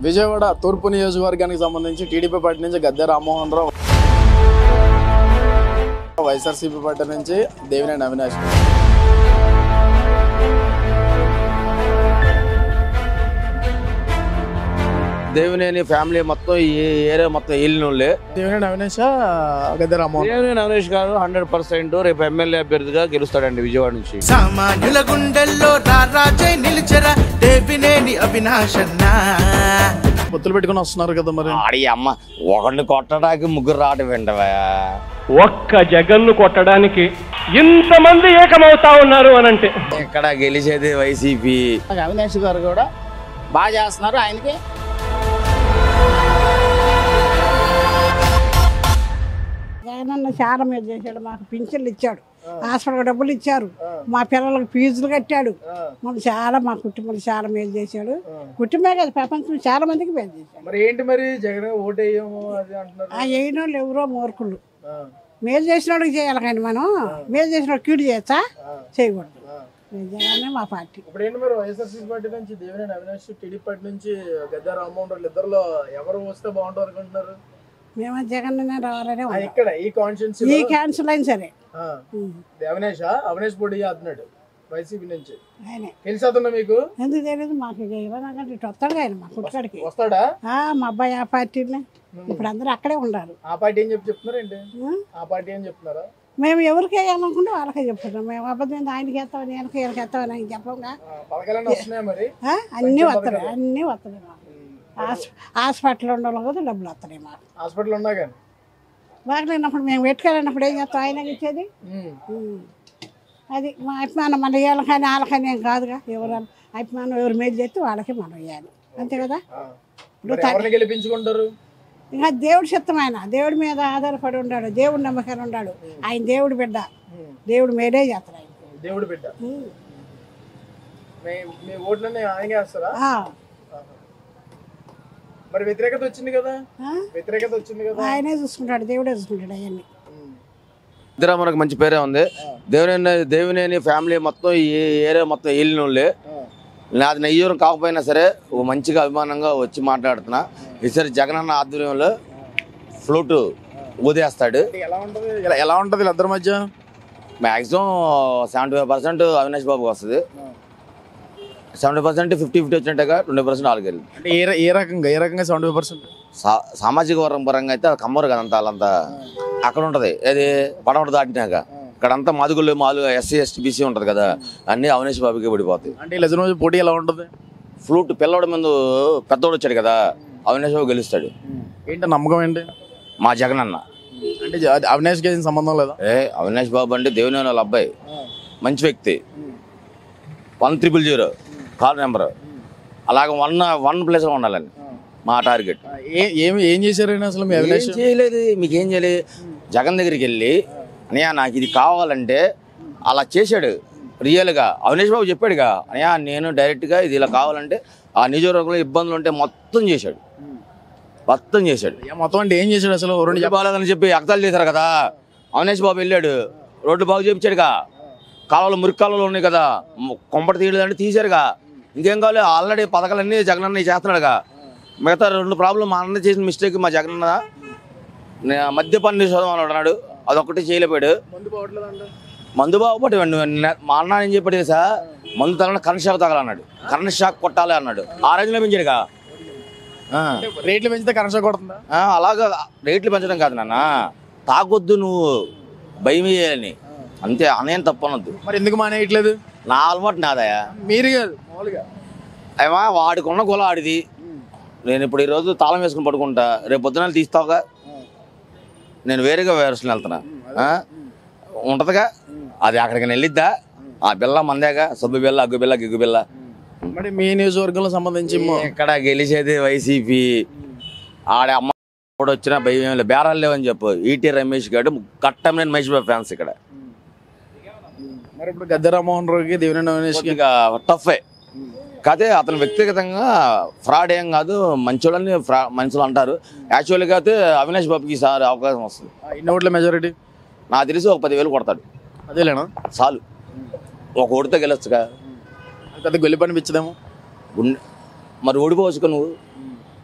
విజయవాడ తూర్పు నియోజకవర్గానికి సంబంధించి టీడీపీ పార్టీ నుంచి గద్దె రామ్మోహన్ రావు, వైఎస్ఆర్సీపీ పార్టీ నుంచి దేవినేని అవినాష్. దేవినేని ఫ్యామిలీ మొత్తం ఈ ఏరియా మొత్తం వెళ్ళినోళ్ళే. దేవినేని అవినాష్, గద్దె రామ్మోహన్. దేవినేని అవినాష్ గారు 100% రేపు ఎమ్మెల్యే అభ్యర్థిగా గెలుస్తాడండి విజయవాడ నుంచి. సామాన్యుల గుండెల్లో రాజై నిలిచరా దేవినేని అవినాష్ అన్న. పొత్తులు పెట్టుకుని వస్తున్నారు కదా మరి. ఆడి అమ్మ ఒకరిని కొట్టడానికి ముగ్గురు రావడం వెంటవా. ఒక్క జగన్ను కొట్టడానికి ఇంతమంది ఏకమవుతా ఉన్నారు అనంటే ఇక్కడ గెలిచేది వైసీపీ. అవినాష్ గారు కూడా బాగా చేస్తున్నారు. ఆయనకి జగనన్న చాలా మీద చేశాడు. మాకు పింఛన్లు ఇచ్చాడు, హాస్పిటల్ డబ్బులు ఇచ్చారు, మా పిల్లలకు ఫీజులు కట్టాడు. మాకు చాలా మా కుటుంబాలు చాలా మేలు చేశాడు. కుటుంబమే కదా ప్రపంచం చాలా మందికి మేలు చేశాడు. మరి ఏంటి మరి జగన్ ఓటేయము అది అంటున్నారు. ఆ అయిన వాళ్ళు ఎవరో మూర్ఖులు. మేలు చేసిన వాడికి చేయాలి కానీ మనం మేలు చేసిన వాడు కీడు చేయొచ్చా? చేయకూడదు. జగన్నే మా పార్టీ. ఇప్పుడు ఏంటి మరి వైఎస్ఆర్సీపీ పార్టీ నుంచి దేవినేని అవినాష్, టీడీపీ పార్టీ నుంచి గద్దె రామ్మోహన్ రావు, ఇద్దరులో ఎవరు వస్తే బాగుంటారు అనుకుంటున్నారు? మేము జగన్నే రావాలనే ఇక్కడ ఈ కాన్స్టిట్యూన్సీ ఈ క్యాన్సిల్ అయిన సరే అవినాష్ పోటీ చేస్తున్నాడు వైసీపీ నుంచి. ఆయనే తెలిసేస్తున్నా మీకు? ఎందుకు తెలియదు మాకు. ఇవ్వనాకంటే ఇటు వస్తాడు ఆయన మా కుక్కడికి. వస్తాడా? మా అబ్బాయి ఆ పార్టీనే. ఇప్పుడు అందరూ అక్కడే ఉన్నారు. ఆ పార్టీ ఏం చెప్తున్నారండి? ఆ పార్టీ ఏం చెప్తున్నారా? మేము ఎవరికి వేయాలనుకుంటే వాళ్ళకే చెప్తున్నాం. మేము అబద్ధం ఆయనకి వేస్తామని ఈయనకి వీళ్ళకి వేస్తామని ఆయన చెప్పంగా. పథకాలన్నీ వస్తున్నాయి మరి. అన్నీ వస్తున్నాయి, అన్నీ వస్తున్నాయి మాకు. హాస్పిటల్ ఉండడం కదా డబ్బులు వస్తున్నాయి మాకు. హాస్పిటల్ ఉన్నా కానీ బాగలేనప్పుడు మేము పెట్టుకెళ్ళినప్పుడు ఏం చేస్తాం ఆయనకి ఇచ్చేది. అది మా అభిమానం. మన వీళ్ళకి కానీ వాళ్ళకని ఏం కాదుగా. ఎవరు అభిమానం ఎవరు మేలు చేస్తే వాళ్ళకి మనం వేయాలి, అంతే కదా. ఎవరిని గెలిపించుకుంటారు? ఇంకా దేవుడి చిత్తం. ఆయన దేవుడి మీద ఆధారపడి ఉన్నాడు, దేవుడి నమ్మకాన్ని ఉన్నాడు. ఆయన దేవుడి బిడ్డ, దేవుడు మేడే చేస్తాడు ఆయన. దేవుడి బిడ్డ. మీ ఓట్లన్నీ ఆయనకే వేస్తారా? మరి వ్యతిరేకత వచ్చింది కదా. వ్యతిరేకత వచ్చింది కదా. ఆయనే చూసుకుంటాడు, దేవుడే చూసుకుంటాడు అవన్నీ. ఇద్దరు మనకు మంచి పేరే ఉంది. దేవినేని ఫ్యామిలీ మొత్తం ఈ ఏరియా మొత్తం వెళ్ళినోళ్ళే. నాది నెయ్యూరు కాకపోయినా సరే ఓ మంచిగా అభిమానంగా వచ్చి మాట్లాడుతున్నా. ఈసారి జగనన్న ఆధ్వర్యంలో ఫ్లూటు ఊదేస్తాడు. ఎలా ఉంటుంది ఇద్దరి మధ్య? మ్యాక్సిమం 75% అవినాష్ బాబుకి వస్తుంది. 70% 50-50 వచ్చినట్టుగా 20% వాళ్ళకి వెళ్ళి. అంటే ఏ రకంగా 75%? సామాజిక వర్గం పరంగా అయితే అది కమ్మరు కదంతా. వాళ్ళంతా అక్కడ ఉంటుంది. అది పడవడు దాటినాక ఇక్కడంతా మాదుగుళ్ళు SC ST BC ఉంటుంది కదా, అన్నీ అవినాష్ బాబుకి పడిపోతాయి. అంటే ఇలా పోటీ ఎలా ఉంటుంది? ఫ్లూట్ పిల్లవాడి ముందు పెద్దోడు వచ్చాడు కదా, అవినాష్ బాబు గెలుస్తాడు. ఏంటి నమ్మకం ఏంటి? మా జగన్ అన్న అంటే అవినాష్కి ఏం సంబంధం లేదా? అవినాష్ బాబు అంటే దేవినేని వాళ్ళ అబ్బాయి, మంచి వ్యక్తి. 100 కాల్ నెంబర్ అలాగే 1 ప్లేస్లో ఉండాలని మా టార్గెట్. ఏం చేశారు అసలు? ఏం చేయలేదు. మీకేం చేయలేదు. జగన్ దగ్గరికి వెళ్ళి అన్నయ్య నాకు ఇది కావాలంటే అలా చేశాడు. రియల్గా అవినాష్ బాబు చెప్పాడుగా, అన్నయ్య నేను డైరెక్ట్గా ఇది ఇలా కావాలంటే ఆ నియోజకవర్గంలో ఇబ్బందులు ఉంటే మొత్తం చేశాడు. మొత్తం అంటే ఏం చేశాడు అసలు? రోడ్డు బాగాలేదని చెప్పి ఎగతాళి చేశారు కదా. అవినాష్ బాబు వెళ్ళాడు, రోడ్డు బాగు చేయించాడుగా. కాలువలు మురికి కాలువలు ఉన్నాయి కదా, కొంపటి తీయలేదంటే తీశారుగా. ఇంకేం కావాలి? ఆల్రెడీ పథకాలన్నీ జగనన్న చేస్తున్నాడుగా. మిగతా 2 ప్రాబ్లం మా అన్న చేసిన మిస్టేక్. మా జగనన్న మద్యపాన నిషేధం అని అన్నాడు, అదొక్కటి చేయలేపాడు. మందు బాగుపడి మా అన్న ఏం చెప్పాడు తెలుసా, మందు తగలని కరెంట్ షాక్ తగలన్నాడు. కరెంట్ షాక్ కొట్టాలి అన్నాడు. ఆ రేంజ్లో పెంచాడుగా. రేట్లు పెంచితే కరెంట్ షాక్ కొడుతుందా? అలాగా రేట్లు పెంచడం కాదు నాన్న, తాగొద్దు నువ్వు, భయం వేయాలని అంతే. అనేం తప్పు అనొద్దు. మరి ఎందుకు మానేయట్లేదు? నా అలవాటు నాదయా, మీరు కాదు మామూలుగా. ఏమా వాడికున్న కుల ఆడిది. నేను ఇప్పుడు ఈరోజు తాళం వేసుకుని పడుకుంటా, రేపు పొద్దున తీస్తావుగా. నేను వేరేగా వేరుసుకుని వెళ్తున్నా ఉంటుందిగా. అది అక్కడికి వెళ్ళిద్దా? ఆ బిల్ల మందేగా, సబ్బు బిల్ల, అగ్గు బిల్ల, గిగ్గు బిల్ల. మరి మీ నియోజకవర్గంలో సంబంధించి ఇక్కడ గెలిచేది వైసీపీ. ఆడే అమ్మ కూడా వచ్చినా భయం లేదు, బేరాలు లేవని చెప్పు. ఈటీ రమేష్ గారు కట్టమైన మహేష్ బాబు ఫ్యాన్స్ ఇక్కడ. మరి ఇప్పుడు గద్దె రామ్మోహన్ రావుకి, దేవినేని అవినాష్కి టఫే కాదే. అతను వ్యక్తిగతంగా ఫ్రాడ్ ఏం కాదు, మంచోళ్ళని మనుషులు అంటారు. యాక్చువల్గా అయితే అవినాష్ బాబుకి ఈసారి అవకాశం వస్తుంది. ఎన్ని ఓట్ల మెజారిటీ? నాకు తెలిసి ఒక 10,000 కొడతాడు. అదేలేనా? చాలు, ఒక ఓడితో గెలొచ్చుగా. పెద్ద గొల్లి పనిపించదేమో. మరి ఓడిపోవచ్చుగా నువ్వు.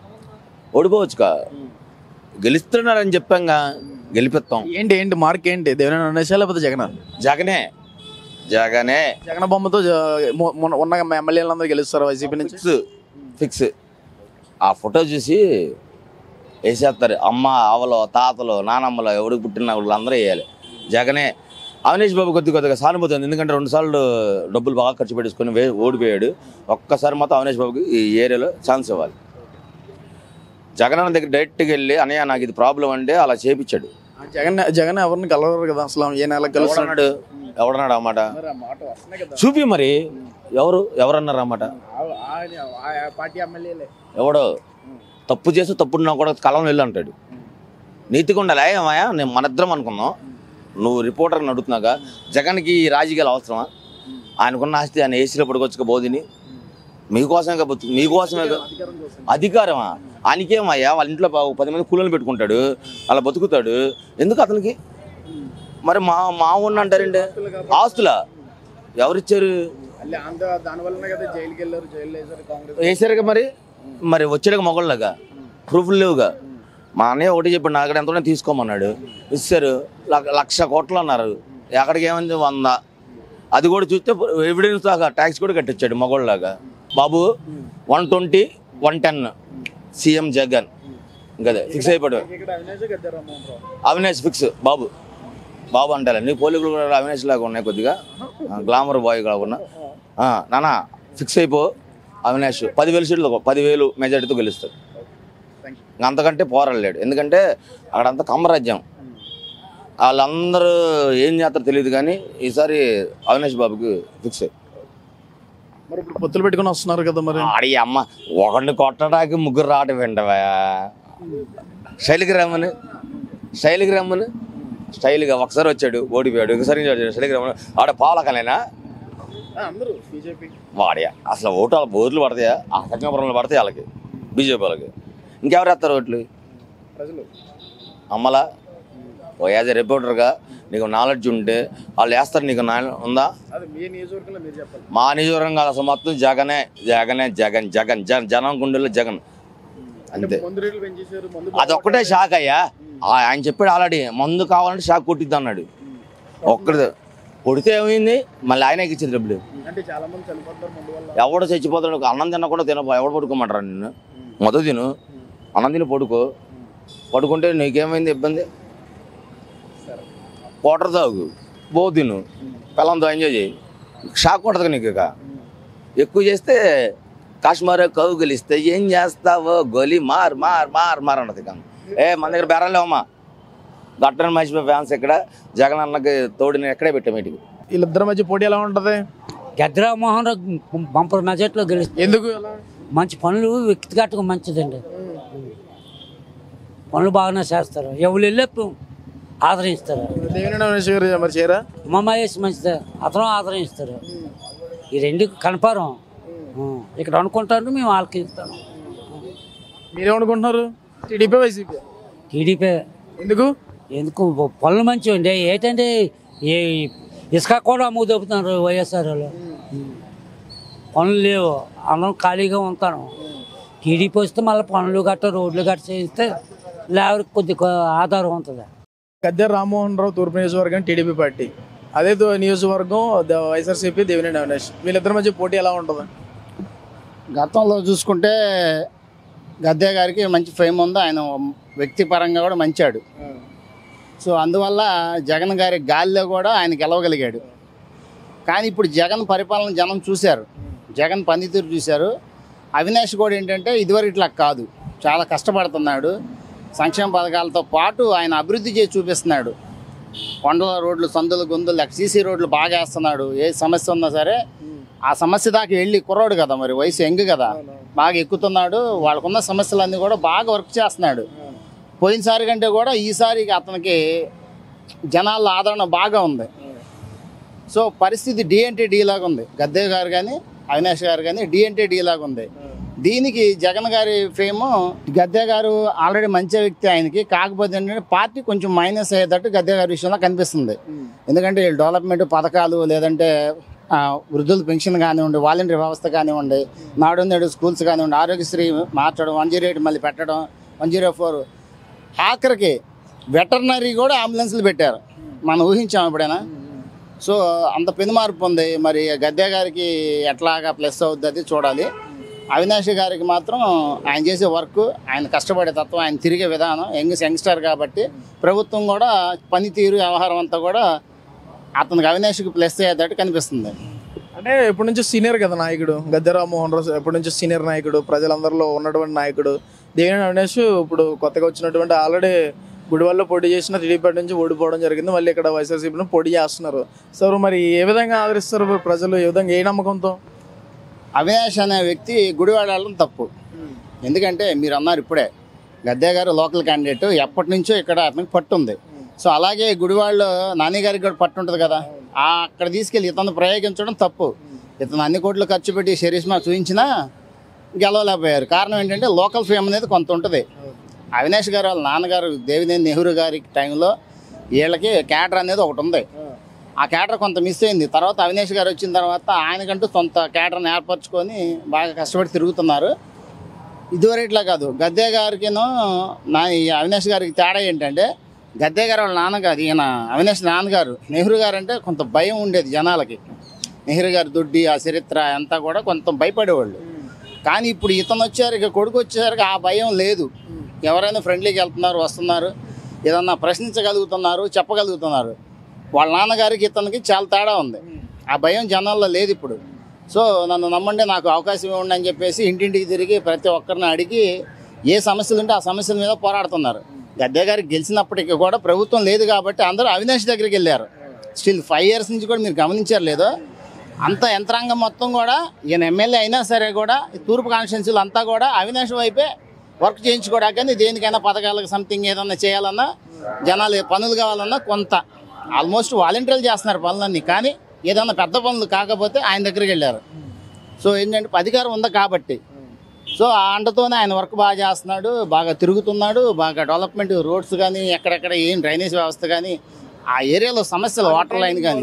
ఓడిపోవచ్చుగా, గెలుస్తున్నారని చెప్పాంగా, గెలిపిస్తాం. ఏంటి మార్క్ ఏంటి? దేవినేని అవినాష్ లేకపోతే జగన్? జగనే జగనే జగన్ బొమ్మతో ఉన్న ఎమ్మెల్యేలందరూ గెలుస్తారు వైసీపీ నుంచి. ఫిక్స్. ఆ ఫోటో చూసి వేసేస్తారు. అమ్మ, ఆవలో, తాతలు, నానమ్మలో ఎవరికి పుట్టిన వాళ్ళు అందరూ వేయాలి. జగనే. అవినాష్ బాబు కొద్దిగా సానుభూతి ఉంది, ఎందుకంటే 2 సార్లు డబ్బులు బాగా ఖర్చు పెట్టేసుకొని ఓడిపోయాడు. ఒక్కసారి మాత్రం అవినాష్ బాబుకి ఈ ఏరియాలో ఛాన్స్ ఇవ్వాలి. జగన్ అన్న దగ్గర డైరెక్ట్గా వెళ్ళి అన్నయ్య నాకు ఇది ప్రాబ్లం అంటే అలా చేపించాడు. జగన్ ఎవరిని కలవరు కదా అసలు, ఏ నెల కలుస్తున్నాడు? ఎవడన్నాడు ఆ మాట? చూపి మరి ఎవరన్నారు ఆ మాట? ఎవడో తప్పు చేసి తప్పుడు నా కూడా కలం వెళ్ళి అంటాడు. నీతిగా ఉండాలి. ఏమాయా నేను మనిద్దరం అనుకున్నాం, నువ్వు రిపోర్టర్ని అడుగుతున్నాగా. జగన్కి రాజకీయాలు అవసరమా? ఆయనకున్న ఆస్తి ఆయన ఏసీలో పడుకోవచ్చుగా బోధిని. మీకోసమే అధికారమా? ఆయనకేమయ్యా, వాళ్ళ ఇంట్లో 10 మంది కూలీలు పెట్టుకుంటాడు, అలా బతుకుతాడు. ఎందుకు అతనికి? మరి మా ఊళ్ళో అంటారండి ఆస్తులా? ఎవరిచ్చారు? వేసారుగా. మరి వచ్చాడుగా మొగళ్ళగా, ప్రూఫ్లు లేవుగా. మా అన్నయ్య ఒకటి చెప్పాడు, నా అక్కడ ఎంతో తీసుకోమన్నాడు, ఇచ్చారు. 1,00,000 కోట్లు అన్నారు, ఎక్కడికి ఏమైంది 100. అది కూడా చూస్తే ఎవిడెన్స్ లాగా ట్యాక్స్ కూడా కట్టించాడు మొగోళ్ళలాగా. బాబు 120, 110 సీఎం జగన్. ఇంకా ఫిక్స్ అయిపోయాడు. అవినాష్ ఫిక్స్. బాబు అంటారు. నీ పోలికలు కూడా అవినాష్ లాగా ఉన్నాయి, కొద్దిగా గ్లామర్ బాయ్ కాకుండా. నానా ఫిక్స్ అయిపో, అవినాష్ 10,000 సీట్లు 10,000 మెజార్టీతో గెలుస్తాడు. అంతకంటే పోరాడలేడు, ఎందుకంటే అక్కడంతా కమ్మరాజ్యం. వాళ్ళందరూ ఏం చేస్తారో తెలియదు, కానీ ఈసారి అవినాష్ బాబుకి ఫిక్స్ అయ్యి. మరి ఇప్పుడు పొత్తులు పెట్టుకుని వస్తున్నారు కదా, మరి ఆడి అమ్మ ఒకరిని కొట్టడానికి 3 రావటం వెంటవా? శైలికి రమ్మని స్టైల్గా ఒకసారి వచ్చాడు, ఓడిపోయాడు. ఒకసారి శైలికి రమ్మని. ఆడ పాలకలేనా వాడియా? అసలు ఓట్లు పడతాయా? ఆ సంగపురంలో పడతాయి వాళ్ళకి, బీజేపీ వాళ్ళకి. ఇంకెవరు వేస్తారు ఓట్లు? అమ్మలా యాజ్ ఎ రిపోర్టర్గా నీకు నాలెడ్జ్ ఉంటే వాళ్ళు వేస్తారు. నీకు ఉందా? మా నియోజకవర్గం కాదు అసలు, మొత్తం జగనే జగనే జగన్ జగన్ జనం గుండెల్లో జగన్ అంతే. అదొక్కటే షాక్ అయ్యా. ఆయన చెప్పాడు ఆల్రెడీ, మందు కావాలంటే షాక్ కొట్టిద్ది అన్నాడు. ఒక్కడిది కొడితే ఏమైంది? మళ్ళీ ఆయనకి ఇచ్చింది డబ్బులు. ఎవడో చచ్చిపోతాడు. అన్నం తినకుండా ఎవడు పడుకోమంటారా నిన్ను? మొదలు తిను, అన్నం తిని పడుకుంటే నీకేమైంది ఇబ్బంది? వాటర్ తాగు, తిను, పిల్లలతో ఎంజాయ్ చేయి. షాక్ కొట్టదు నీకు. ఇక ఎక్కువ చేస్తే కాశ్మీర్ కౌగిలిస్తే ఏం చేస్తావో గొలి మార్ మార్ మార్ మార్ అన్నది. కానీ మన దగ్గర బెరలేవమ్మా. గట్టని మర్చిపోయి ఫ్యాన్స్ ఇక్కడ జగన్ అన్నకి తోడు నేను ఎక్కడే పెట్టాం. వీటికి వీళ్ళిద్దరి మధ్య పోటీ ఎలా ఉంటుంది? గద్రా మోహన్ రావు బంపర్ మెజార్టీలో గెలుస్తుంది. ఎందుకు? మంచి పనులు వ్యక్తిగతంగా మంచిదండి. పనులు బాగానే చేస్తారు, ఎవరు వెళ్ళే ఆదరిస్తారు. దేవినేని అవినాష్ గారు మరి చేయరా? ఉమామహేష్ మంచిదే, అతను ఆదరిస్తారు. ఈ రెండు కనపరం ఇక్కడ అనుకుంటారు, మేము వాళ్ళకి ఇస్తాను. మీరేమనుకుంటున్నారు? TDP YCP? టీడీపీ. ఎందుకు? పనులు మంచివి అండి. ఏంటంటే ఈ ఇసుక కూడా అమ్ముకు దొబ్బుతున్నారు వైఎస్ఆర్ వాళ్ళు. పనులు లేవు, అందరం ఖాళీగా ఉంటాను. టీడీపీ వస్తే మళ్ళీ పనులు గట్ట రోడ్లు గట్ట చేయిస్తే లేవరికి కొద్దిగా ఆధారం ఉంటుంది. గద్దె రామ్మోహన్ రావు తూర్పు నియోజకవర్గం టీడీపీ పార్టీ, అదే నియోజకవర్గం వైఎస్ఆర్సీపీ దేవినేని అవినాష్. వీళ్ళిద్దరి మధ్య పోటీ ఎలా ఉంటుంది? గతంలో చూసుకుంటే గద్దె గారికి మంచి ఫేమ్ ఉంది, ఆయన వ్యక్తిపరంగా కూడా మంచాడు. సో అందువల్ల జగన్ గారి గాలిలో కూడా ఆయన గెలవగలిగాడు. కానీ ఇప్పుడు జగన్ పరిపాలన జనం చూశారు, జగన్ పనితీరు చూశారు. అవినాష్ కూడా ఏంటంటే ఇదివరకు ఇట్లా కాదు, చాలా కష్టపడుతున్నాడు. సంక్షేమ పథకాలతో పాటు ఆయన అభివృద్ధి చేసి చూపిస్తున్నాడు. కొండల రోడ్లు, సందులు, గొంతులు, సీసీ రోడ్లు బాగా వేస్తున్నాడు. ఏ సమస్య ఉన్నా సరే ఆ సమస్య దాకా వెళ్ళి కుర్రాడు కదా, మరి వయసు ఎంగు కదా, బాగా ఎక్కుతున్నాడు. వాళ్ళకున్న సమస్యలన్నీ కూడా బాగా వర్క్ చేస్తున్నాడు. పోయినసారి కంటే కూడా ఈసారి అతనికి జనాల ఆదరణ బాగా ఉంది. సో పరిస్థితి డి అంటే డి లాగా ఉంది. గద్దె గారు కానీ అవినాష్ గారు కానీ డి అంటే డి లాగా ఉంది. దీనికి జగన్ గారి ఫేము, గద్దె గారు ఆల్రెడీ మంచి వ్యక్తి ఆయనకి, కాకపోతే ఏంటంటే పార్టీ కొంచెం మైనస్ అయ్యేటట్టు గద్దె గారి విషయంలో కనిపిస్తుంది. ఎందుకంటే డెవలప్మెంట్ పథకాలు, లేదంటే వృద్ధుల పెన్షన్ కానివ్వండి, వాలంటీర్ వ్యవస్థ కానివ్వండి, నాడు నేడు స్కూల్స్ కానివ్వండి, ఆరోగ్యశ్రీ మార్చడం, 108 మళ్ళీ పెట్టడం, 104 ఆఖరికి వెటర్నరీ కూడా అంబులెన్స్లు పెట్టారు. మనం ఊహించాం ఎప్పుడైనా. సో అంత పెను మార్పు ఉంది. మరి గద్దె గారికి ఎట్లాగా ప్లస్ అవుద్ది అది చూడాలి. అవినాష్ గారికి మాత్రం ఆయన చేసే వర్క్, ఆయన కష్టపడే తత్వం, ఆయన తిరిగే విధానం, యంగ్స్టర్ కాబట్టి ప్రభుత్వం కూడా పనితీరు వ్యవహారం అంతా కూడా అతనికి అవినాష్కి ప్లస్ అయ్యేటట్టు కనిపిస్తుంది. అంటే ఎప్పటి నుంచో సీనియర్ కదా నాయకుడు గద్దె రామ్మోహన్ రావు, ఎప్పటి నుంచో సీనియర్ నాయకుడు, ప్రజలందరిలో ఉన్నటువంటి నాయకుడు. దేవినేని అవినాష్ ఇప్పుడు కొత్తగా వచ్చినటువంటి ఆల్రెడీ గుడివాడలో పోటీ చేసిన టీడీపీ నుంచి ఓడిపోవడం జరిగింది. మళ్ళీ ఇక్కడ వైఎస్ఆర్సీపీని పోటీ చేస్తున్నారు. సో మరి ఏ విధంగా ఆదరిస్తారు ప్రజలు, ఏ విధంగా, ఏ నమ్మకంతో? అవినాష్ అనే వ్యక్తి గుడివాడ వెళ్ళడం తప్పు. ఎందుకంటే మీరు అన్నారు ఇప్పుడే, గద్దె గారు లోకల్ క్యాండిడేట్, ఎప్పటి నుంచో ఇక్కడ అతనికి పట్టు ఉంది. సో అలాగే గుడివాడలో నాని గారికి కూడా పట్టు ఉంటుంది కదా, అక్కడ తీసుకెళ్ళి ఇతను ప్రయోగించడం తప్పు. ఇతను అన్ని కోట్లు ఖర్చు పెట్టి షరీష్మా చూపించినా గెలవలేకపోయారు. కారణం ఏంటంటే లోకల్ ఫేమ్ అనేది కొంత ఉంటుంది. అవినాష్ గారు వాళ్ళ నాన్నగారు దేవినేని నెహ్రూ గారి టైంలో వీళ్ళకి క్యాడర్ అనేది ఒకటి ఉంది. ఆ క్యాడర్ కొంత మిస్ అయింది. తర్వాత అవినాష్ గారు వచ్చిన తర్వాత ఆయనకంటూ కొంత క్యాడర్ని ఏర్పరచుకొని బాగా కష్టపడి తిరుగుతున్నారు. ఇదివరట్లా కాదు. గద్దె గారికినో అవినాష్ గారికి తేడా ఏంటంటే, గద్దె గారు వాళ్ళ నాన్నగారు, ఈయన అవినాష్ నాన్నగారు నెహ్రూ గారు అంటే కొంత భయం ఉండేది జనాలకి. నెహ్రూ గారి దొడ్డి, ఆ చరిత్ర అంతా కూడా కొంత భయపడేవాళ్ళు. కానీ ఇప్పుడు ఇతను వచ్చారు, ఇక కొడుకు వచ్చేసరికి ఆ భయం లేదు. ఎవరైనా ఫ్రెండ్లీకి వెళ్తున్నారు, వస్తున్నారు, ఏదన్నా ప్రశ్నించగలుగుతున్నారు, చెప్పగలుగుతున్నారు. వాళ్ళ నాన్నగారికి ఇతనికి చాలా తేడా ఉంది. ఆ భయం జనాల్లో లేదు ఇప్పుడు. సో నన్ను నమ్మండి, నాకు అవకాశం ఇవ్వండి అని చెప్పేసి ఇంటింటికి తిరిగి ప్రతి ఒక్కరిని అడిగి ఏ సమస్యలు ఉంటే ఆ సమస్యల మీద పోరాడుతున్నారు. గద్దె గారికి గెలిచినప్పటికీ కూడా ప్రభుత్వం లేదు కాబట్టి అందరూ అవినాష్ దగ్గరికి వెళ్ళారు. స్టిల్ 5 years నుంచి కూడా మీరు గమనించారు లేదో, అంత యంత్రాంగం మొత్తం కూడా, ఈయన ఎమ్మెల్యే అయినా సరే కూడా తూర్పు కాన్స్టిట్యున్సీలు అంతా కూడా అవినాష్ వైపే వర్క్ చేయించుకోవడానికి, దేనికైనా పథకాలకు సంథింగ్ ఏదన్నా చేయాలన్నా, జనాలు పనులు కావాలన్నా కొంత ఆల్మోస్ట్ వాలంటీర్లు చేస్తున్నారు పనులన్నీ. కానీ ఏదన్నా పెద్ద పనులు కాకపోతే ఆయన దగ్గరికి వెళ్ళారు. సో ఏంటంటే అధికారం ఉంది కాబట్టి, సో ఆ అండతోనే ఆయన వర్క్ బాగా చేస్తున్నాడు, బాగా తిరుగుతున్నాడు, బాగా డెవలప్మెంట్, రోడ్స్ కానీ, ఎక్కడెక్కడ ఏం డ్రైనేజ్ వ్యవస్థ కానీ, ఆ ఏరియాలో సమస్యలు, వాటర్ లైన్ కానీ.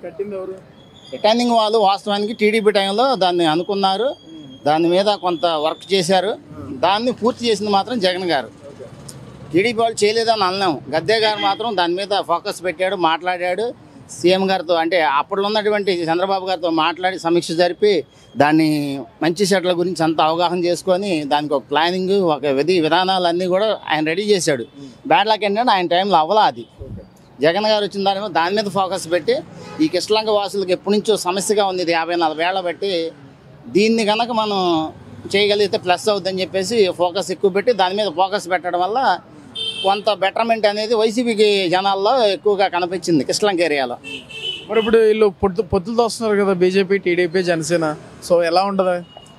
రిటర్నింగ్ వాళ్ళు వాస్తవానికి టీడీపీ టైంలో దాన్ని అనుకున్నారు, దాని మీద కొంత వర్క్ చేశారు. దాన్ని పూర్తి చేసింది మాత్రం జగన్ గారు. టీడీపీ వాళ్ళు చేయలేదని అనలేము. గద్దె గారు మాత్రం దాని మీద ఫోకస్ పెట్టాడు, మాట్లాడాడు. సీఎం గారితో, అంటే అప్పట్లో ఉన్నటువంటి చంద్రబాబు గారితో మాట్లాడి సమీక్ష జరిపి దాన్ని మంచి చెట్ల గురించి అంతా అవగాహన చేసుకొని దానికి ఒక ప్లానింగ్, ఒక విధానాలన్నీ కూడా ఆయన రెడీ చేశాడు. బ్యాడ్ లక్ ఏంటంటే ఆయన టైంలో అవ్వలా అది. జగన్ గారు వచ్చిన దాని మీద ఫోకస్ పెట్టి, ఈ కృష్ణలంక వాసులకు ఎప్పటి నుంచో సమస్యగా ఉంది, ఇది 54 ఏళ్ళ బట్టి, దీన్ని కనుక మనం చేయగలిగితే ప్లస్ అవుతుందని చెప్పేసి ఫోకస్ ఎక్కువ పెట్టి దాని మీద ఫోకస్ పెట్టడం వల్ల కొంత బెటర్మెంట్ అనేది వైసీపీకి జనాల్లో ఎక్కువగా కనిపించింది కృష్ణలంక ఏరియాలో. మరి ఇప్పుడు వీళ్ళు పొత్తులతో వస్తున్నారు కదా, బీజేపీ, టీడీపీ, జనసేన. సో ఎలా ఉంటుంది?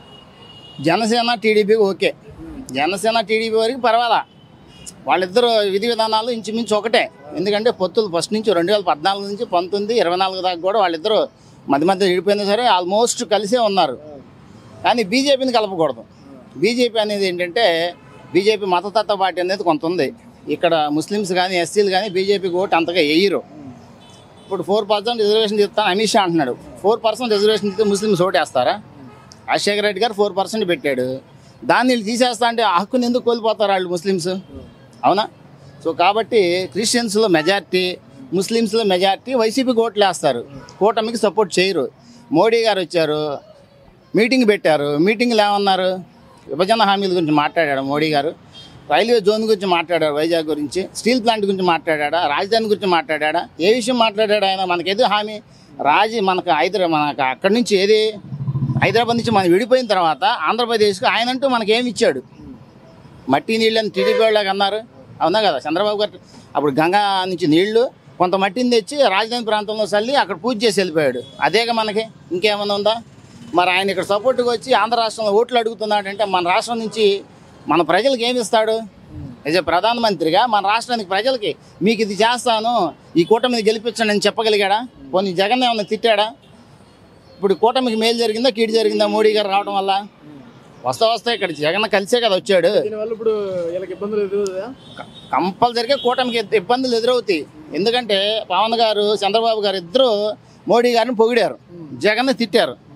Janasena TDP okay. Janasena TDP వరకు పర్వాలా. వాళ్ళిద్దరు విధి విధానాలు ఇంచుమించు ఒకటే. ఎందుకంటే పొత్తులు ఫస్ట్ నుంచి 2014 నుంచి 19, 24 దాకా కూడా వాళ్ళిద్దరూ మధ్య విడిపోయినా సరే ఆల్మోస్ట్ కలిసే ఉన్నారు. కానీ బీజేపీని కలపకూడదు. బీజేపీ అనేది ఏంటంటే, బీజేపీ మతతత్వ పార్టీ అనేది కొంత ఉంది. ఇక్కడ ముస్లిమ్స్ కానీ, ఎస్సీలు కానీ బీజేపీకి ఓటు అంతగా వేయరు. ఇప్పుడు 4% రిజర్వేషన్ చెప్తాను అమిత్ షా అంటున్నాడు. 4% రిజర్వేషన్ ఇస్తే ముస్లిమ్స్ ఓటు వేస్తారా? రాజశేఖర రెడ్డి గారు 4% పెట్టాడు. దాన్ని వీళ్ళు తీసేస్తా అంటే ఆ హక్కుని ఎందుకు కోల్పోతారు వాళ్ళు ముస్లిమ్స్? అవునా? సో కాబట్టి క్రిస్టియన్స్లో మెజార్టీ, ముస్లిమ్స్లో మెజార్టీ వైసీపీకి ఓట్లు వేస్తారు, కూటమికి సపోర్ట్ చేయరు. మోడీ గారు వచ్చారు, మీటింగ్ పెట్టారు. మీటింగ్లో ఏమన్నారు? విభజన హామీల గురించి మాట్లాడాడు మోడీ గారు, రైల్వే జోన్ గురించి మాట్లాడాడు, వైజాగ్ గురించి, స్టీల్ ప్లాంట్ గురించి మాట్లాడా, రాజధాని గురించి మాట్లాడా, ఏ విషయం మాట్లాడాడు ఆయన? మనకేదో హామీ మనకు అక్కడి నుంచి ఏది హైదరాబాద్ నుంచి మనం విడిపోయిన తర్వాత ఆంధ్రప్రదేశ్కి ఆయనంటూ మనకేమి ఇచ్చాడు? మట్టి నీళ్ళని టీడీపీ వాళ్ళకి అన్నారు, అవునా కదా? చంద్రబాబు గారు అప్పుడు గంగా నుంచి నీళ్లు కొంత మట్టిని తెచ్చి రాజధాని ప్రాంతంలో చల్లి అక్కడ పూజ చేసి వెళ్ళిపోయాడు. అదేగా మనకి ఇంకేమన్నా ఉందా? మరి ఆయన ఇక్కడ సపోర్ట్గా వచ్చి ఆంధ్ర రాష్ట్రంలో ఓట్లు అడుగుతున్నాడంటే మన రాష్ట్రం నుంచి మన ప్రజలకు ఏమి ఇస్తాడు? యాజ్ ఏ ప్రధానమంత్రిగా మన రాష్ట్రానికి ప్రజలకి మీకు ఇది చేస్తాను, ఈ కూటమిని గెలిపించండి అని చెప్పగలిగాడా? పోనీ జగన్ ఏమన్నా తిట్టాడా? ఇప్పుడు కూటమికి మేలు జరిగిందా, కీడు జరిగిందా మోడీ గారు రావడం వల్ల? వస్తా ఇక్కడ జగన్ కలిసే కదా వచ్చాడు. ఇప్పుడు ఇబ్బందులు కంపల్సరిగా కూటమికి ఇబ్బందులు ఎదురవుతాయి. ఎందుకంటే పవన్ గారు, చంద్రబాబు గారు ఇద్దరు మోడీ గారిని పొగిడారు, జగన్ తిట్టారు.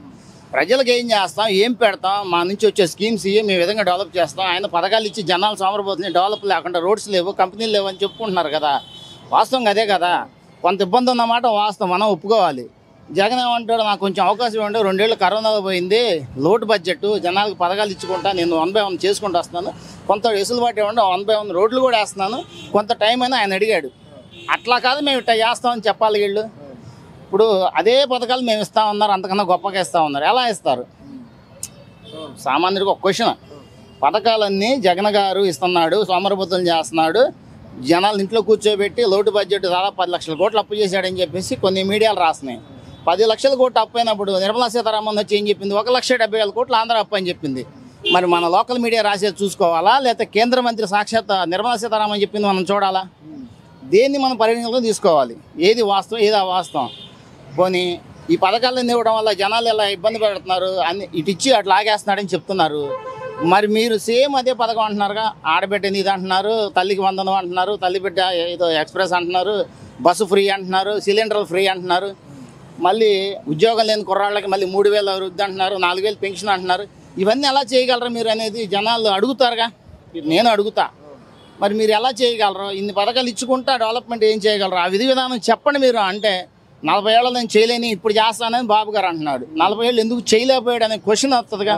ప్రజలకు ఏం చేస్తాం, ఏం పెడతాం, మా నుంచి వచ్చే స్కీమ్స్ మేము ఈ విధంగా డెవలప్ చేస్తాం, ఆయన పథకాలు ఇచ్చి జనాలు సోమరపోతున్నాయి, డెవలప్ లేకుండా రోడ్స్ లేవు, కంపెనీలు లేవు అని చెప్పుకుంటున్నారు కదా. వాస్తవం అదే కదా. కొంత ఇబ్బంది ఉన్నమాట వాస్తవం, మనం ఒప్పుకోవాలి. జగన్ ఏమంటాడు, నాకు కొంచెం అవకాశం ఇవ్వండి, 2 ఏళ్ళు కరోనా పోయింది, లోటు బడ్జెట్, జనాలకు పథకాలు ఇచ్చుకుంటా, నేను 1/1 చేసుకుంటూ వస్తున్నాను, కొంత వెసులుబాటు ఇవ్వండి, 1/1 రోడ్లు కూడా వేస్తున్నాను, కొంత టైం అయినా ఆయన అడిగాడు. అట్లా కాదు మేము ఇట్లా చేస్తామని చెప్పాలి వీళ్ళు. ఇప్పుడు అదే పథకాలు మేము ఇస్తా ఉన్నారు, అంతకన్నా గొప్పగా ఇస్తా ఉన్నారు, ఎలా ఇస్తారు? సామాన్యుడికి ఒక క్వశ్చన్. పథకాలన్నీ జగన్ గారు ఇస్తున్నాడు, సోమరబుద్ధులు చేస్తున్నాడు, జనాలు ఇంట్లో కూర్చోబెట్టి లోటు బడ్జెట్ దాదాపు 10 లక్షల కోట్లు అప్పు చేశాడని చెప్పేసి కొన్ని మీడియాలు రాస్తున్నాయి. 10 లక్షల కోట్లు అప్పు అయినప్పుడు నిర్మలా సీతారామన్ వచ్చి ఏం చెప్పింది, 1,70,000 కోట్లు ఆంధ్ర అప్పు అని చెప్పింది. మరి మన లోకల్ మీడియా రాసేది చూసుకోవాలా, లేకపోతే కేంద్ర మంత్రి సాక్షాత్ నిర్మలా సీతారామన్ చెప్పింది మనం చూడాలా? దేన్ని మనం పరిగణనలో తీసుకోవాలి, ఏది వాస్తవం ఏది అవాస్తవం. పోనీ ఈ పథకాలను ఇవ్వడం వల్ల జనాలు ఎలా ఇబ్బంది పెడుతున్నారు, అన్ని ఇటు ఇచ్చి అట్లా ఆగేస్తున్నాడని చెప్తున్నారు. మరి మీరు సేమ్ అదే పథకం అంటున్నారుగా, ఆడబిడ్డ ఇది అంటున్నారు, తల్లికి వందనం అంటున్నారు, తల్లి బిడ్డ ఏదో ఎక్స్ప్రెస్ అంటున్నారు, బస్సు ఫ్రీ అంటున్నారు, సిలిండర్లు ఫ్రీ అంటున్నారు, మళ్ళీ ఉద్యోగం లేని కుర్రాళ్ళకి మళ్ళీ 3,000 వృద్ధి అంటున్నారు, 4,000 పెన్షన్ అంటున్నారు. ఇవన్నీ ఎలా చేయగలరు మీరు అనేది జనాలు అడుగుతారుగా, నేను అడుగుతా. మరి మీరు ఎలా చేయగలరు? ఇన్ని పథకాలు ఇచ్చుకుంటా డెవలప్మెంట్ ఏం చేయగలరు? ఆ విధి విధానం చెప్పండి మీరు. అంటే 40 ఏళ్ళు నేను చేయలేని ఇప్పుడు చేస్తానని బాబు గారు అంటున్నాడు. 40 ఏళ్ళు ఎందుకు చేయలేకపోయాడు అనే క్వశ్చన్ వస్తుందిగా.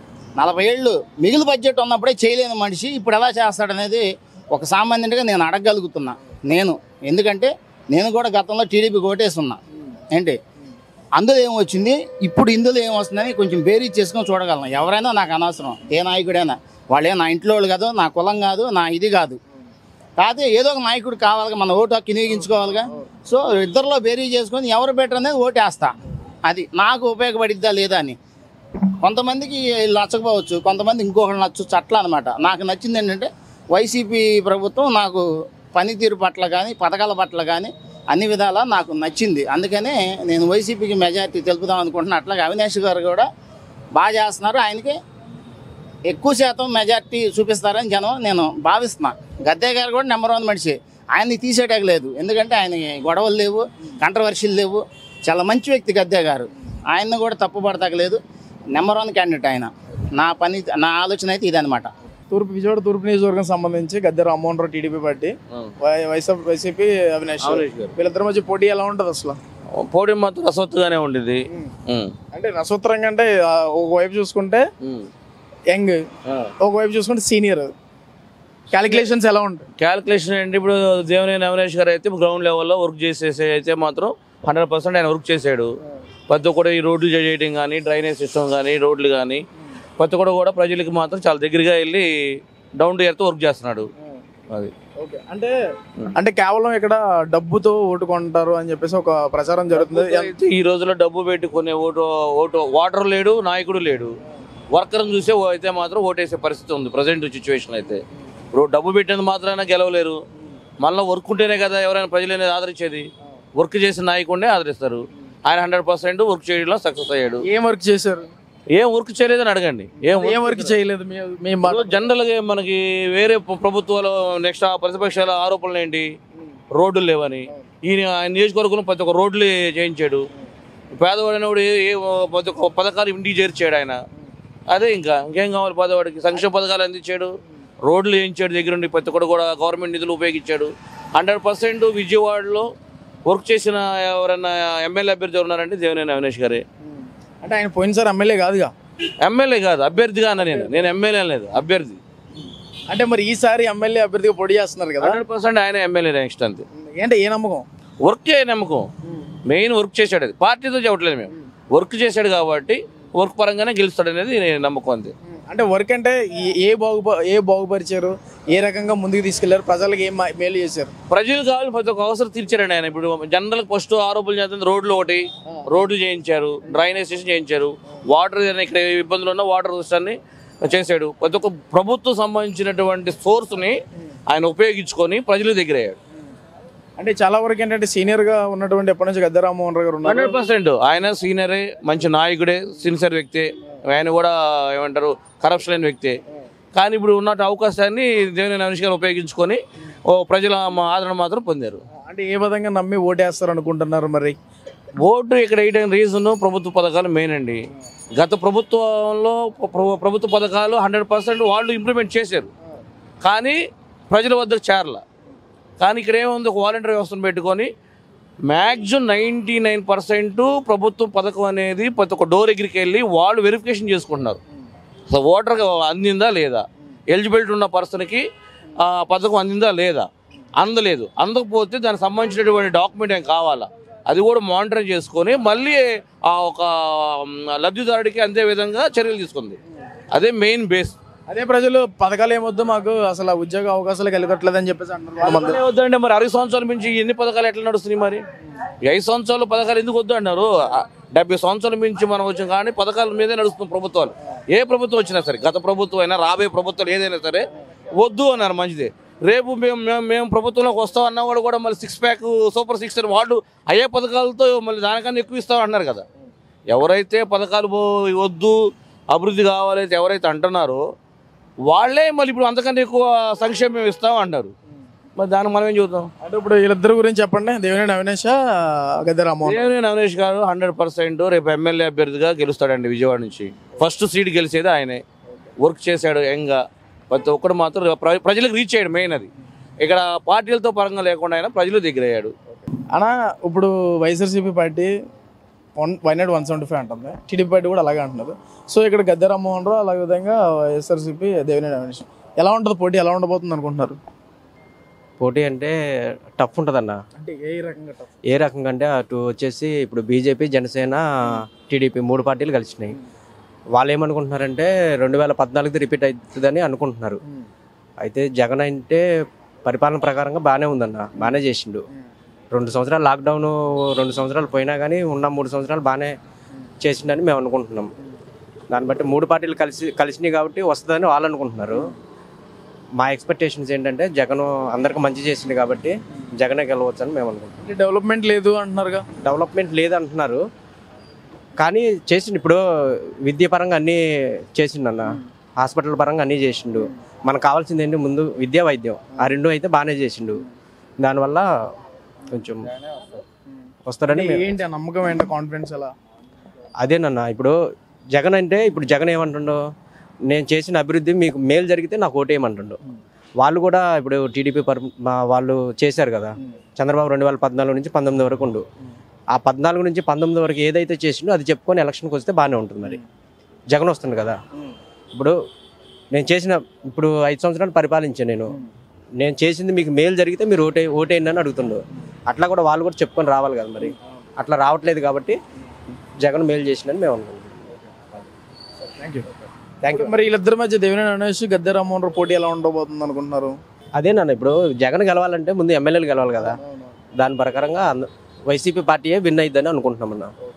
40 ఏళ్ళు మిగులు బడ్జెట్ ఉన్నప్పుడే చేయలేని మనిషి ఇప్పుడు ఎలా చేస్తాడనేది ఒక సామాన్యుడిగా నేను అడగగలుగుతున్నా. ఎందుకంటే నేను కూడా గతంలో టీడీపీకి ఓటేస్తున్నా. ఏంటి అందులో ఏమొచ్చింది, ఇప్పుడు ఇందులో ఏమొస్తుందని కొంచెం బేరీజ్ చేసుకొని చూడగలను. ఎవరైనా నాకు అనవసరం, ఏ నాయకుడైనా. వాళ్ళే నా ఇంట్లో వాళ్ళు కాదు, నా కులం కాదు, నా ఇది కాదు. కాదు ఏదో ఒక నాయకుడు కావాలిగా, మన ఓటు హక్కు వినియోగించుకోవాలిగా. సో ఇద్దరిలో బేరీజ్ చేసుకొని ఎవరు బెటర్ అనేది ఓటేస్తా. అది నాకు ఉపయోగపడిద్దా లేదా అని. కొంతమందికి నచ్చకపోవచ్చు, కొంతమంది ఇంకొకరు నచ్చవచ్చు, అట్లా అనమాట. నాకు నచ్చింది ఏంటంటే వైసీపీ ప్రభుత్వం నాకు పనితీరు పట్ల కానీ పథకాల పట్ల కానీ అన్ని విధాలా నాకు నచ్చింది. అందుకనే నేను వైసీపీకి మెజారిటీ తెలుపుదాం అనుకుంటున్నా. అట్లాగే అవినాష్ గారు కూడా బాగా చేస్తున్నారు, ఆయనకి ఎక్కువ శాతం మెజారిటీ చూపిస్తారని జనం నేను భావిస్తున్నా. గద్దె గారు కూడా నెంబర్ 1 మనిషి, ఆయన్ని తీసేటలేదు. ఎందుకంటే ఆయన గొడవలు లేవు, కంట్రవర్షీలు లేవు, చాలా మంచి వ్యక్తి గద్దె గారు. ఆయన్ని కూడా తప్పుపడతలేదు. నెంబర్ 1 క్యాండిడేట్ ఆయన. నా ఆలోచన అయితే ఇదనమాట. విజయవాడ తూర్పు నియోజకవర్గం సంబంధించి Gadde Rammohan Rao TDP party, YCP Avinash, వీళ్ళిద్దరి మధ్య పోటీ ఎలా ఉంటుంది అసలు? పోటీ మాత్రం రసవత్తుగానే ఉండేది. అంటే రసవత్తరంగా అంటే ఒకవైపు చూసుకుంటే యంగ్, ఒకవైపు చూసుకుంటే సీనియర్. క్యాలిక్యులేషన్స్ ఎలా ఉంటాయి? క్యాలిక్యులేషన్ అంటే ఇప్పుడు దేవినేని అవినాష్ గారు అయితే గ్రౌండ్ లెవెల్లో వర్క్ చేసేసి అయితే మాత్రం 100% ఆయన వర్క్ చేశాడు. ప్రతి ఒక్కటి ఈ రోడ్లు చేయడం కానీ, డ్రైనేజ్ సిస్టమ్ కానీ, రోడ్లు కానీ ప్రతి ఒక్కటి కూడా ప్రజలకి మాత్రం చాలా దగ్గరగా వెళ్ళి డౌన్ టు ఎర్త్ వర్క్ చేస్తున్నాడు. అది ఓకే. అంటే కేవలం ఇక్కడ డబ్బుతో ఓటు కొంటారు అని చెప్పేసి ఒక ప్రచారం జరుగుతుంది. ఈ రోజుల్లో డబ్బు పెట్టి కొనే ఓటు వాటర్ లేడు, నాయకుడు లేడు. వర్కర్ని చూసే అయితే మాత్రం ఓటేసే పరిస్థితి ఉంది ప్రజెంట్ సిచ్యువేషన్. అయితే ఇప్పుడు డబ్బు పెట్టినందుకు మాత్రమే గెలవలేరు. మళ్ళీ వర్క్ ఉంటేనే కదా ఎవరైనా ప్రజలు అనేది ఆదరించేది. వర్క్ చేసిన నాయకుడినే ఆదరిస్తారు. ఆయన 100% వర్క్ చేయడంలో సక్సెస్ అయ్యాడు. ఏం వర్క్ చేశారు? ఏం వర్క్ చేయలేదని అడగండి. ఏం వర్క్ చేయలేదు? జనరల్గా మనకి వేరే ప్రభుత్వాలు నెక్స్ట్ ప్రతిపక్షాల ఆరోపణలు ఏంటి, రోడ్లు లేవని. ఈయన నియోజకవర్గంలో ప్రతి ఒక్క రోడ్లు చేయించాడు. పేదవాడినప్పుడు ప్రతి ఒక్క పథకాలు ఇంటికి చేర్చాడు ఆయన. అదే ఇంకేం కావాలి పేదవాడికి? సంక్షేమ పథకాలు అందించాడు, రోడ్లు వేయించాడు దగ్గరుండి, ప్రతి ఒక్కటి కూడా గవర్నమెంట్ నిధులు ఉపయోగించాడు. 100% విజయవాడలో వర్క్ చేసిన ఎవరైనా ఎమ్మెల్యే అభ్యర్థి ఉన్నారంటే దేవినేని అవినాష్ గారే. అంటే ఆయన పోయినసారి ఎమ్మెల్యే కాదుగా? ఎమ్మెల్యే కాదు, అభ్యర్థిగా అన్న. నేను ఎమ్మెల్యే లేదు, అభ్యర్థి. అంటే మరి ఈసారి ఎమ్మెల్యే అభ్యర్థిగా పొడి చేస్తున్నారు కదా? 100% ఆయన ఎమ్మెల్యే నెక్స్ట్. అంతే. అంటే ఏ నమ్మకం? వర్క్ నమ్మకం. మెయిన్ వర్క్ చేశాడు. అది పార్టీతో చెప్పట్లేదు మేము, వర్క్ చేశాడు కాబట్టి వర్క్ పరంగానే గెలుస్తాడు అనేది నమ్మకం. అంతే. అంటే వర్క్ అంటే ఏ బాగుపరిచారు, ఏ రకంగా ముందుకు తీసుకెళ్లారు, ప్రజలకు ఏం మేలు చేశారు? ప్రజలు కావాలి ప్రతి ఒక్క అవసరం తీర్చారండి ఆయన. ఇప్పుడు జనరల్ ఫస్ట్ ఆరోపణలు చేస్తుంది రోడ్లు, రోడ్లు చేయించారు, డ్రైనేజేషన్ చేయించారు, వాటర్ ఇక్కడ ఇబ్బందులు ఉన్న వాటర్ సిస్టాన్ని చేశాడు. ప్రతి ఒక్క ప్రభుత్వం సంబంధించినటువంటి సోర్స్ని ఆయన ఉపయోగించుకొని ప్రజల దగ్గర అయ్యాడు. అంటే చాలా వరకు ఏంటంటే సీనియర్గా ఉన్నటువంటి ఎప్పటి నుంచి గద్దె రామ్మోహన్ రావు గారు 100% ఆయన సీనియరే, మంచి నాయకుడే, సిన్సియర్ వ్యక్తి. ఆయన కూడా ఏమంటారు కరప్షన్ లేని వ్యక్తి. కానీ ఇప్పుడు ఉన్న అవకాశాన్ని దేవినేని అవినాష్ గారు ఉపయోగించుకొని ప్రజల ఆదరణ మాత్రం పొందారు. అంటే ఏ విధంగా నమ్మి ఓటేస్తారు అనుకుంటున్నారు? మరి ఓటు ఇక్కడ వేయడానికి రీజన్ ప్రభుత్వ పథకాలు మెయిన్ అండి. గత ప్రభుత్వంలో ప్రభుత్వ పథకాలు 100% వాళ్ళు ఇంప్లిమెంట్ చేశారు, కానీ ప్రజల వద్దకు చేరల. కానీ ఇక్కడ ఏముంది, ఒక వాలంటీర్ వ్యవస్థను పెట్టుకొని మ్యాక్సిమం 99% ప్రభుత్వ పథకం అనేది ప్రతి ఒక్క డోర్ దగ్గరికి వెళ్ళి వాళ్ళు వెరిఫికేషన్ చేసుకుంటున్నారు. అసలు ఓటర్కి అందిందా లేదా, ఎలిజిబిలిటీ ఉన్న పర్సన్కి పథకం అందిందా లేదా, అందలేదు. అందకపోతే దానికి సంబంధించినటువంటి డాక్యుమెంట్ ఏం కావాలా, అది కూడా మానిటరింగ్ చేసుకొని మళ్ళీ ఆ ఒక లబ్ధిదారుడికి అందే విధంగా చర్యలు తీసుకుంది. అదే మెయిన్ బేస్. అదే ప్రజలు పథకాలు ఏమొద్దు మాకు, అసలు ఉద్యోగ అవకాశాలు కలగట్లేదని చెప్పేసి అంటున్నారు. వద్దంటే మరి 60 సంవత్సరాల నుంచి ఎన్ని పథకాలు ఎట్లా నడుస్తున్నాయి? మరి 5 సంవత్సరాలు పథకాలు ఎందుకు వద్దు అన్నారు? 70 సంవత్సరాల నుంచి మనం వచ్చాం, కానీ పథకాల మీదే నడుస్తుంది ప్రభుత్వాలు. ఏ ప్రభుత్వం వచ్చినా సరే, గత ప్రభుత్వం అయినా రాబోయే ప్రభుత్వాలు ఏదైనా సరే వద్దు అన్నారు. మంచిదే. రేపు మేము ప్రభుత్వంలోకి వస్తాం అన్న వాళ్ళు కూడా మళ్ళీ 6 ప్యాక్ సూపర్ 6 అని వాళ్ళు అయ్యే పథకాలతో మళ్ళీ దానికన్నా ఎక్కువ ఇస్తాం అంటున్నారు కదా. ఎవరైతే పథకాలు వద్దు అభివృద్ధి కావాలైతే ఎవరైతే అంటున్నారో వాళ్ళే మళ్ళీ ఇప్పుడు అంతకన్నా ఎక్కువ సంక్షేమం ఇస్తాం అంటారు. మరి దాన్ని మనం ఏం చూద్దాం? అంటే ఇప్పుడు వీళ్ళిద్దరు గురించి చెప్పండి. దేవినేని అవినాష్, గద్దె రామ్మోహన్. దేవినేని అవినాష్ గారు 100% రేపు ఎమ్మెల్యే అభ్యర్థిగా గెలుస్తాడండి. విజయవాడ నుంచి ఫస్ట్ సీట్ గెలిచేది ఆయనే. వర్క్ చేశాడు యంగా. ప్రతి ఒక్కడు మాత్రం ప్రజలకు రీచ్ అయ్యాడు. మెయిన్ అది. ఇక్కడ పార్టీలతో పరంగా లేకుండా ఆయన ప్రజలు దగ్గర అయ్యాడు. అన్న ఇప్పుడు వైఎస్ఆర్సీపీ పార్టీ 175 అంటుంది, టీడీపీ పార్టీ కూడా అలాగే అంటున్నారు. సో ఇక్కడ గద్దె రామ్మోహన్ రావు, అలాగే విధంగా వైఎస్ఆర్సీపీ దేవినేని అవినాష్, ఎలా ఉంటుంది పోటీ, ఎలా ఉండబోతుంది అనుకుంటున్నారు? పోటీ అంటే టఫ్ ఉంటుందన్న. అంటే ఏ రకంగా అంటే అటు వచ్చేసి ఇప్పుడు బీజేపీ, జనసేన, టీడీపీ 3 పార్టీలు కలిసినాయి. వాళ్ళు ఏమనుకుంటున్నారంటే 2014 రిపీట్ అవుతుందని అనుకుంటున్నారు. అయితే జగన్ అంటే పరిపాలన ప్రకారంగా బాగానే ఉందన్న, బాగానే చేసిండు. 2 సంవత్సరాలు లాక్డౌన్ 2 సంవత్సరాలు పోయినా కానీ ఉన్న 3 సంవత్సరాలు బాగానే చేసిండని మేము అనుకుంటున్నాం. దాన్ని బట్టి 3 పార్టీలు కలిసినాయి కాబట్టి వస్తుందని వాళ్ళు అనుకుంటున్నారు. మా ఎక్స్పెక్టేషన్స్ ఏంటంటే జగన్ అందరికి మంచి చేసింది కాబట్టి జగనే గెలవచ్చు అని మేము అనుకుంటున్నాం. డెవలప్మెంట్ లేదు అంటున్నారుగా. డెవలప్మెంట్ లేదు అంటున్నారు, కానీ చేసిండు. ఇప్పుడు విద్య పరంగా అన్నీ చేసిండు, హాస్పిటల్ పరంగా అన్నీ చేసిండు. మనకు కావాల్సింది ఏంటి, ముందు విద్య, వైద్యం, ఆ 2 అయితే బాగానే చేసిండు. దానివల్ల కొంచెం వస్తాడని. ఏంటి నమ్మకం, ఏంటి కాన్ఫిడెన్స్ ఎలా? అదేనన్నా, ఇప్పుడు జగన్ అంటే ఇప్పుడు జగన్ ఏమంటుండో, నేను చేసిన అభివృద్ధి మీకు మేలు జరిగితే నాకు ఓటేయమంటుండో. వాళ్ళు కూడా ఇప్పుడు టీడీపీ వాళ్ళు చేశారు కదా. చంద్రబాబు 2014 నుంచి 19 వరకు ఉండు. ఆ 14 నుంచి 19 వరకు ఏదైతే చేసిండో అది చెప్పుకొని ఎలక్షన్కి వస్తే బాగానే ఉంటుంది. మరి జగన్ వస్తుంది కదా. ఇప్పుడు నేను చేసిన ఇప్పుడు 5 సంవత్సరాలు పరిపాలించాను. నేను చేసింది మీకు మేలు జరిగితే మీరు ఓటేయండి అని అడుగుతుండు. అట్లా కూడా వాళ్ళు కూడా చెప్పుకొని రావాలి కదా. మరి అట్లా రావట్లేదు కాబట్టి జగన్ మేలు చేసిందని మేము అనుకుంటున్నాం. Thank you. మరి వీళ్ళిద్దరి మధ్య దేవినేని అవినాష్, గద్దె రామ్మోహన్ రావు పోటీ ఎలా ఉండబోతుంది అనుకుంటున్నారు? అదేనన్న, ఇప్పుడు జగన్ గెలవాలంటే ముందు ఎమ్మెల్యేలు గెలవాలి కదా. దాని ప్రకారంగా వైసీపీ పార్టీయే విన్ అయిద్దని అనుకుంటున్నామన్నా.